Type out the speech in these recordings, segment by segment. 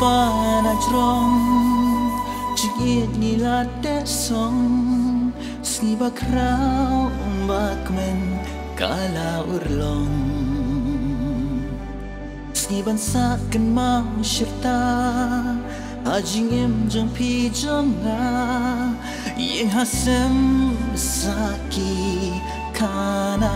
panajrong Jigit nilate song Sniba krau bakmen kala urlong Sniban saken mau syirta Hajing em jang pi jang nga Yang hasem saki kana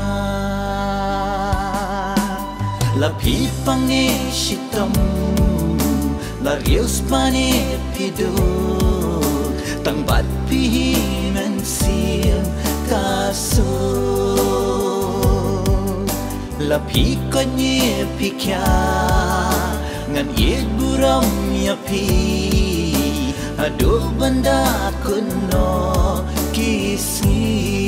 Lapi pange shitam La rius pane pido Tang bat pihi men sim kaso Lapi konye pikya Ngan yek buram ya pi Aduh banda kuno kisi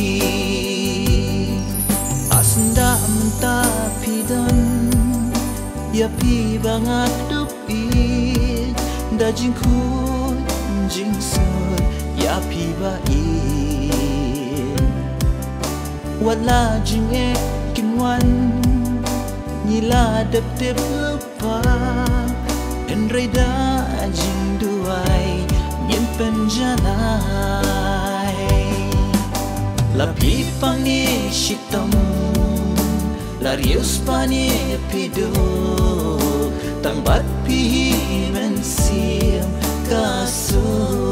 Asnda menta pidan Ya pi bangat dupi Da jingkut jingsut Ya pi bain Wala jinge kinwan Nila dep-dep lupa Enrai da jing duai Ngin penjanai Lapi pangi shitam Larius pani pido Tang bat pihi mensim kaso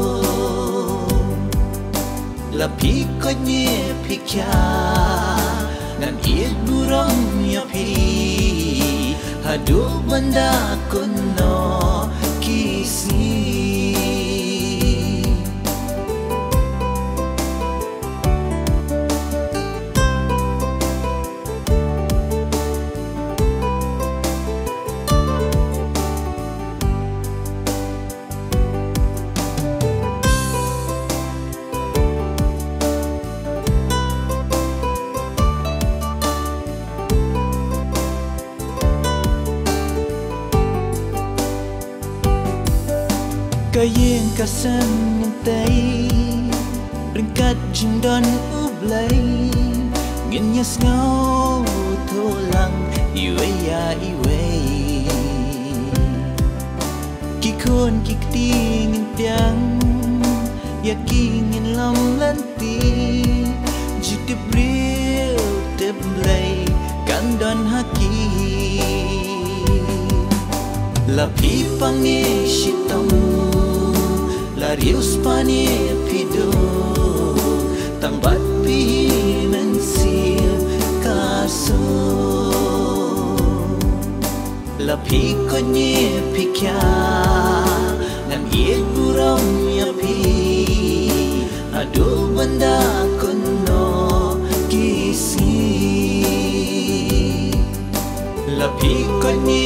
Lapi konye pikya Nan iet burang ya pi Aduh benda kuno kisi Kayeng kasan ngantai Ringkat jindon ublay Ngenyas ngau tulang Iwe ya iwe Kikon kikti ngintiang Yakingin lam lanti Jitip real teblay Kandon haki Lapi pangi shitam Larius pani pido Tang bat pihi mensim kaso Lapi konye pikya Ngan iet buram ya pi Aduh benda kuno kisi Lapi konye